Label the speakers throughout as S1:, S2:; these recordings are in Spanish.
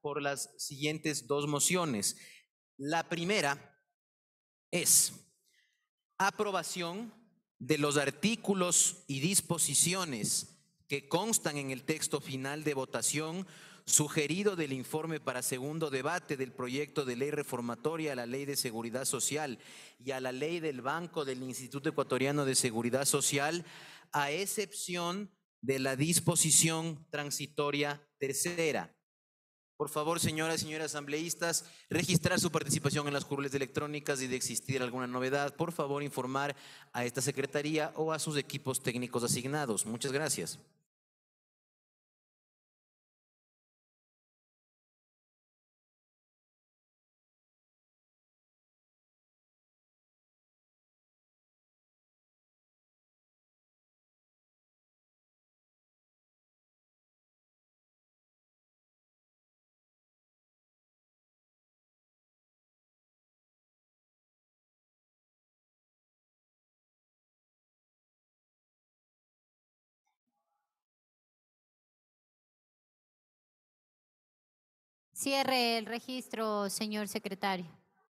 S1: por las siguientes dos mociones. La primera es aprobación de los artículos y disposiciones que constan en el texto final de votación sugerido del informe para segundo debate del proyecto de ley reformatoria a la Ley de Seguridad Social y a la Ley del Banco del Instituto Ecuatoriano de Seguridad Social, a excepción de la disposición transitoria tercera. Por favor, señoras y señores asambleístas, registrar su participación en las curules electrónicas y de existir alguna novedad, por favor, informar a esta secretaría o a sus equipos técnicos asignados. Muchas gracias.
S2: Cierre el registro, señor secretario.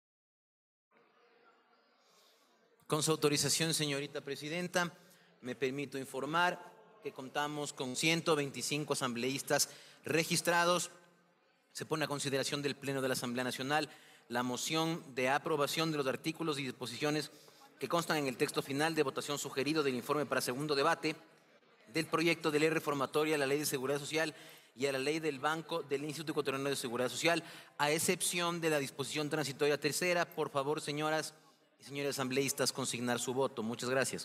S1: Con su autorización, señorita presidenta, me permito informar que contamos con 125 asambleístas registrados. Se pone a consideración del Pleno de la Asamblea Nacional la moción de aprobación de los artículos y disposiciones que constan en el texto final de votación sugerido del informe para segundo debate del proyecto de ley reformatoria a la Ley de Seguridad Social y a la Ley del Banco del Instituto Ecuatoriano de Seguridad Social, a excepción de la disposición transitoria tercera. Por favor, señoras y señores asambleístas, consignar su voto. Muchas gracias.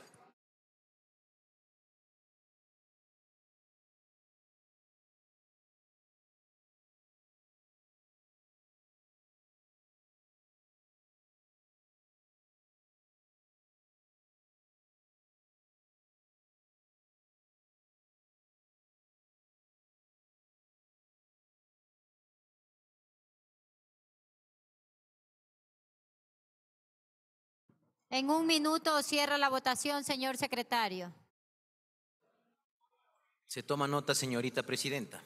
S2: En un minuto cierra la votación, señor secretario.
S1: Se toma nota, señorita presidenta.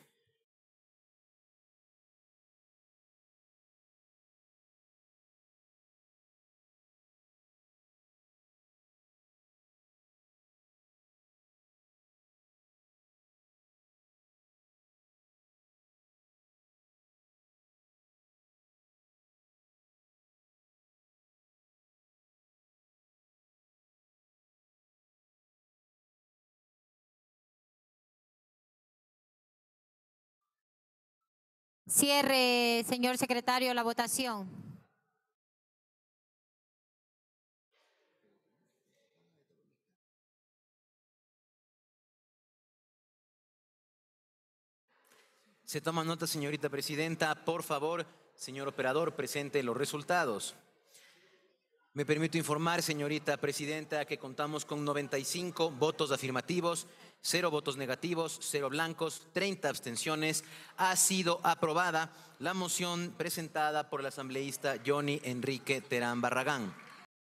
S2: Cierre, señor secretario, la votación.
S1: Se toma nota, señorita presidenta. Por favor, señor operador, presente los resultados. Me permito informar, señorita presidenta, que contamos con 95 votos afirmativos, 0 votos negativos, 0 blancos, 30 abstenciones. Ha sido aprobada la moción presentada por el asambleísta Johnny Enrique Terán Barragán.